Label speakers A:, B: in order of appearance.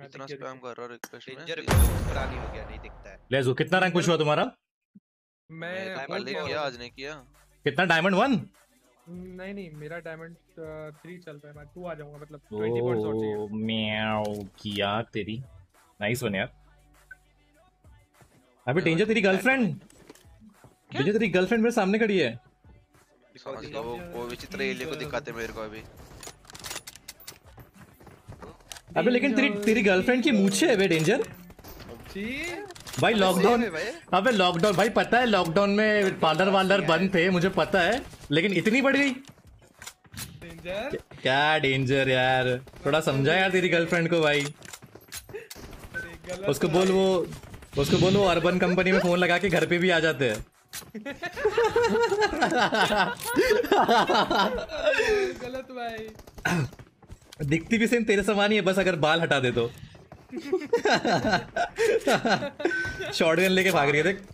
A: इतना स्पैम कर रहा रिक्वेस्ट में।
B: डेंजर को पुरानी हो गया, नहीं दिखता है।
C: ले जो कितना रैंक पुश हुआ तुम्हारा?
A: मैं कल किया, आज नहीं किया।
C: कितना डायमंड 1?
D: नहीं मेरा डायमंड 3 चल रहा है। मैं 2 आ जाऊंगा, मतलब 20 पॉइंट्स और चाहिए।
C: म्याऊ किया तेरी नाइस वन यार। अबे डेंजर तेरी गर्लफ्रेंड, डेंजर तेरी गर्लफ्रेंड मेरे सामने खड़ी है।
A: समझ गया, वो विचित्र एलियन को दिखाते मेरे को अभी।
C: अबे लेकिन तेरी गर्लफ्रेंड की मूंछें है बे डेंजर भाई। लॉकडाउन, अबे लॉकडाउन भाई पता है, लॉकडाउन में पार्लर वार्लर बंद थे, मुझे पता है, लेकिन इतनी बढ़ गई।
D: डेंजर
C: क्या डेंजर यार, थोड़ा समझा यार तेरी गर्लफ्रेंड को भाई। उसको बोल वो अर्बन कंपनी में फोन लगा के घर पे भी आ जाते हैं।
D: गलत भाई।
C: दिखती भी सेम तेरे समान ही है, बस अगर बाल हटा दे तो। शॉटगन लेके भाग रही है देख।